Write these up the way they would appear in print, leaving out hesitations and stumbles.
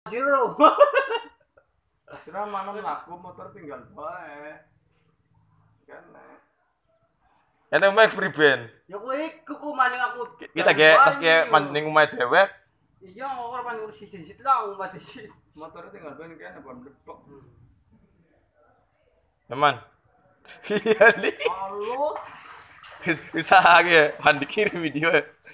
Jero. Sira manem laku motor tinggal bae. Kan. Ente omah priben. Ya kuwi maning aku. Kita ge pas ge ning omah dewek. Iya ora paling urus disit lah omah disit. Motor tinggal bae kene apa mlepok. Teman. Iya nih. Halo. Usaha ge pan dikirim video.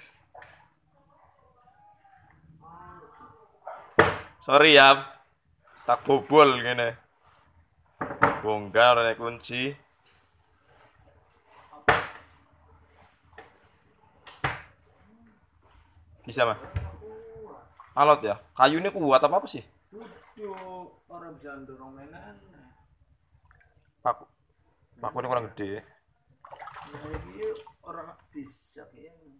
Sorry ya. Tak bobol ngene. Bongkar nek kunci. Bisa mah. Alot ya. Kayunya kuat apa sih? Pucuk, ora bisa ndorong menan. Paku. Paku ini kurang gede. Iki ora bisa kayaknya.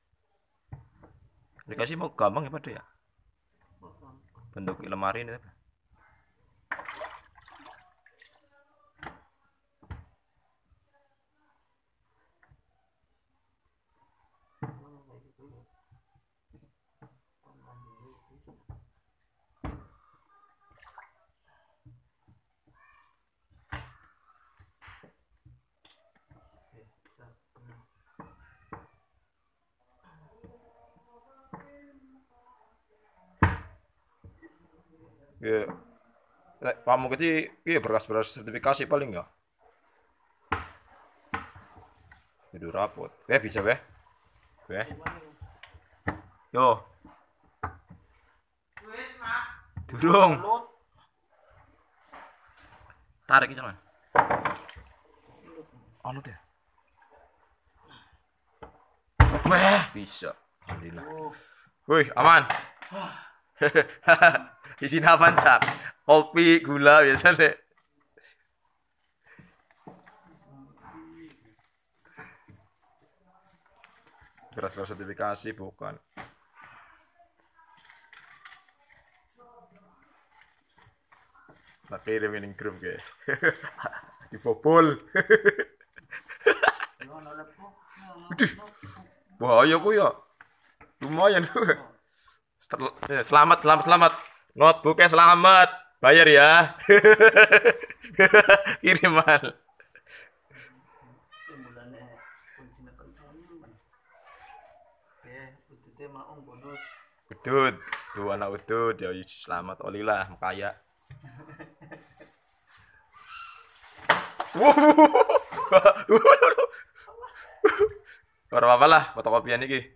Dikasih mau gampang ya pada ya. Bentuk lemari ini. Ya, kamu kecil, iya berkas-berkas sertifikasi paling ya. Itu rapot. Bisa weh. Yo. Durung. Tarik jangan. Alut ya. Weh, bisa. Alhamdulillah. Wih, aman. Isinya apa sak? Kopi, gula biasanya. Beras-beras sertifikasi bukan. Tak kirim ini grup kayak. Dibobol. Bahaya ku ya. Lumayan. Selamat. Notebooknya selamat. Bayar ya. Kiriman. Udud. Tuh anak udud. Ya selamat. Olilah. Kaya. Ora apa-apa lah. Fotokopian iki.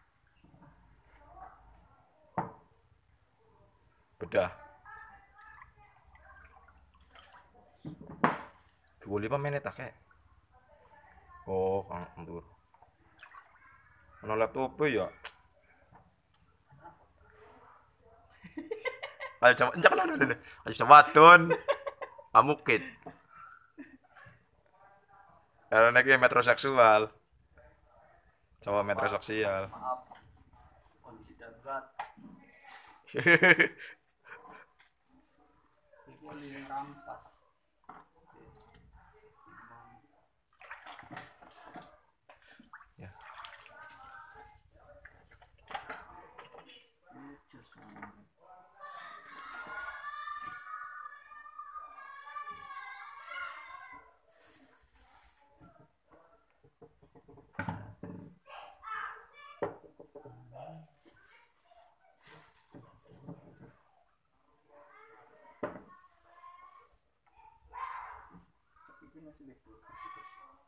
Bedah. 25 menit tak kayak. Oh, kandur. Ono laptop ya. Ayo coba, jangan dulu. Ayo coba ton. Pamukit. Karena ini metroseksual. Coba metroseksual. Maaf. Kondisi darurat. Ini rampas. Ya. Iki masih bersih-bersih.